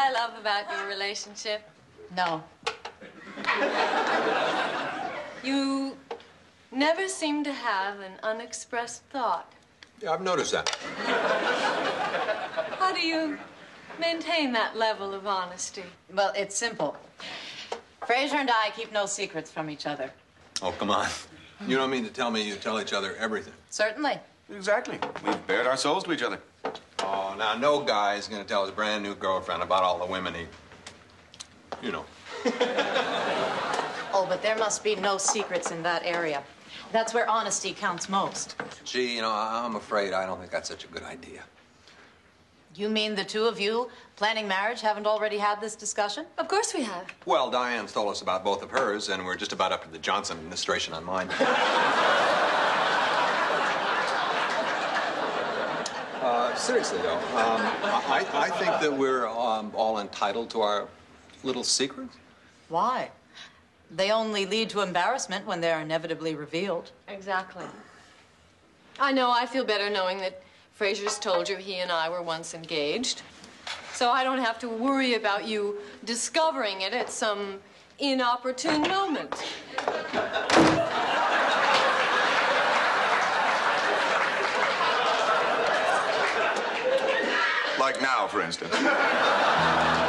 I love about your relationship? No. You never seem to have an unexpressed thought. Yeah, I've noticed that. How do you maintain that level of honesty? Well, it's simple. Fraser and I keep no secrets from each other. Oh, come on. You don't mean to tell me you tell each other everything? Certainly. Exactly. We've bared our souls to each other. Oh, now, no guy is going to tell his brand new girlfriend about all the women he... You know. Oh, but there must be no secrets in that area. That's where honesty counts most. Gee, you know, I'm afraid I don't think that's such a good idea. You mean the two of you planning marriage haven't already had this discussion? Of course we have. Well, Diane's told us about both of hers, and we're just about up to the Johnson administration on mine. Seriously, though, I think that we're all entitled to our little secrets. Why? They only lead to embarrassment when they're inevitably revealed. Exactly. I know I feel better knowing that Fraser's told you he and I were once engaged. So I don't have to worry about you discovering it at some inopportune moment. Like now, for instance.